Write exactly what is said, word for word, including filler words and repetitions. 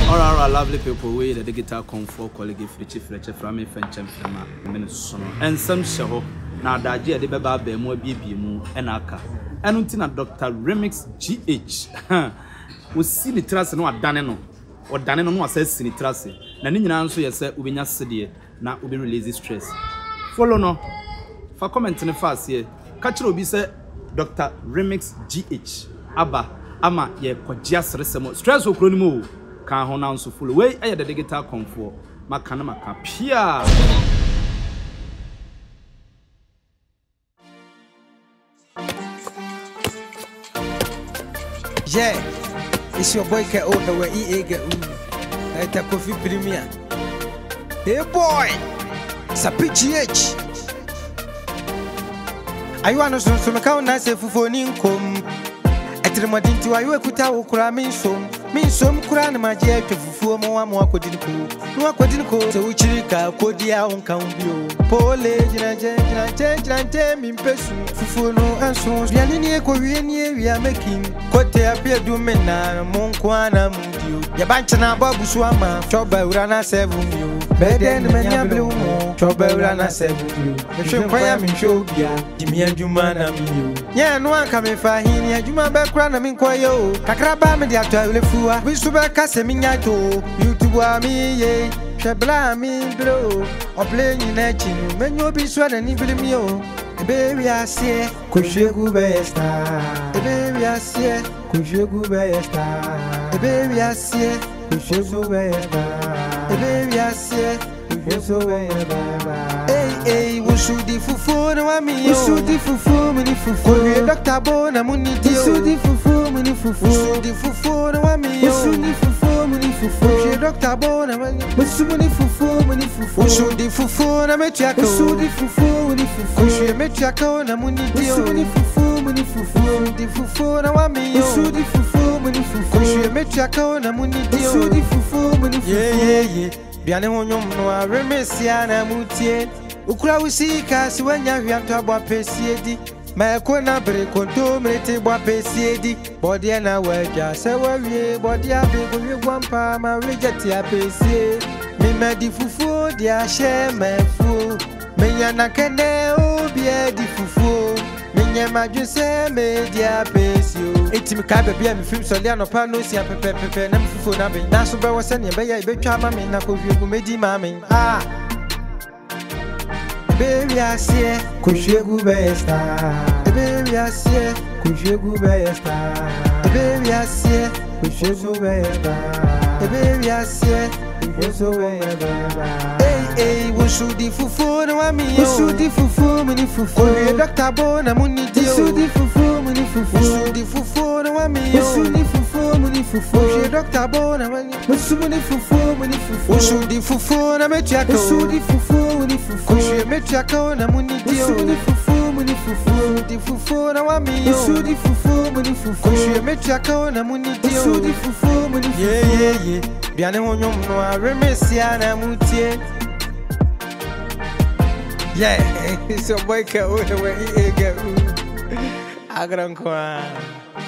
All right, all right, lovely people. We the digital comfort colleague for the chief lecturer from me French and some show. Now that year the baba be more B B mu enaka. And until Doctor Remix G H. We see the trace no adane no. Or dane no no assess the trace. Na ni nyina nso yese ubenya sedie na ubi release stress. Follow no. For comment in the fast here. Catch obi say Doctor Remix G H. Aba ama ye kwagya sresemo. Stress okro ni mo. Can hold on so full way. I had the digital comfort. Makana maka pia. Yeah, it's your boy K O the Ewiase. I take coffee premier. Hey boy, Sapi G H. Ayoa no so so me ka na se fufu ni nkom. Etiremodin ti Ayoa kuta okura min som. Min som kura na maje atwafufuo mo amo akodini ko no akodini ko se uchirika kodia onka ubio pole jina je jina je jina je min pesu fufuo no anso biani ni ekowie ni ewia making kote apia du mena monko ana mudio ya bancha na babusu ama choba ura na seven yo beden menya blue mo choba ura na seven yo ehwe kwaya min shobia dimi adwuma na mi yo nya no anka me fa hini adwuma ba kura na min kwayo kakraba me dia atwa we super caseminya to YouTube ami ye shebla mi bro o play ni na chinu menyo bi so na ni film yo Ewiase Kohwiegu besta Ewiase Kohwiegu besta Ewiase Kohwiegu besta Ewiase Kohwiegu besta hey hey wo shudi fufu na wa mi yo shudi fufu mini fufu we Doctor Bona muni dio shudi fufu mini fufu shudi fufu na wa mi yo shudi fufu mini fufu we Doctor Bona muni shudi fufu mini fufu shudi fufu na metriaka shudi fufu mini fufu we metriaka na muni dio shudi fufu mini fufu shudi fufu na wa mi yo shudi fufu mini fufu we metriaka na muni dio shudi fufu mini fufu yeah yeah yeah biane wonyom no a remesia na mutie ukura usika siwanya hwianto abwa pesiedi maeko na bre konto mrete bwa pesiedi body na waja se wawie body abe go gwampa ma reject ya pesie mi medi fufu dia she mefu menya na kene obi edi fufu menya majuse media pesio etimi ka bebia mi film so lia no pa no sia pepe pepe na fufu na be na so be wose ne be ya betwa ma me na Kohwiegu medi ma me ah Ewiase Kohwiegu besta Ewiase Kohwiegu besta Ewiase Kohwiegu besta Ewiase Kohwiegu besta hey hey wo shudi fufu na wa mi yo shudi fufu mini fufu we Doctor Bona muni dio shudi fufu mini fufu shudi fufu na wa mi yo shudi fufu mini fufu we Doctor Bona muni fufu mini fufu shudi fufu na metriaka shudi fufu mini fufu we metriaka na muni dio shudi fufu mini fufu shudi fufu na wa mi yo shudi fufu mini fufu we metriaka na muni dio shudi fufu mini fufu yeah yeah yeah biane wonyom no a remesia na mutie. Yeah, it's your boy K O the Ewiase. Agran kwa.